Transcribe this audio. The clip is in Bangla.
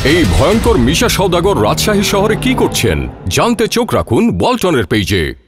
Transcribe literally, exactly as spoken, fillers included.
এই ভয়ঙ্কর মিশা সওদাগর রাজশাহী শহরে কি করছেন জানতে চোখ রাখুন ওয়ালটনের পেজে।